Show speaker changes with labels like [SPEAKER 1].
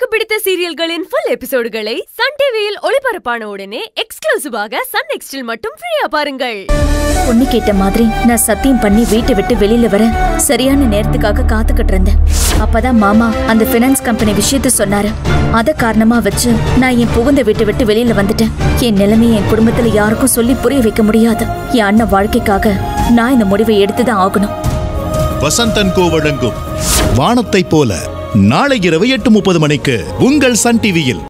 [SPEAKER 1] பிடித்த சீரியல்களின் full எபிசோடுகளை Sun டிவியில் ஒளிபரப்பான உடனே எக்ஸ்க்ளூசிவாக சன் நெக்ஸ்டில் மட்டும் ஃப்ரீயா பாருங்கள்.
[SPEAKER 2] பொண்ணு கேட்ட மாதிரி நான் சத்தியம் பண்ணி வீட்டை விட்டு வெளியில வர சரியான நேரத்துக்காக காத்துக்கிட்டு இருந்தேன். அப்பதான் மாமா அந்த ஃபைனான்ஸ் கம்பெனி விஷயத்த சொன்னாரு. அத காரணமா வச்சு நான் என் புகுந்த வீட்டை விட்டு வெளியில வந்துட்டேன். என் நிலைமையை என் குடும்பத்துல யாருக்கும் சொல்லி புரிய வைக்க முடியாது. என் அண்ணன் வாழ்க்கைக்காக நான் இந்த முடிவை எடுத்துதான் ஆகணும்.
[SPEAKER 3] வசந்தன் கோ வழங்கும் வானத்தை போல நாளை இரவு 8:30 மணிக்கு உங்கள் சன் டிவியில்.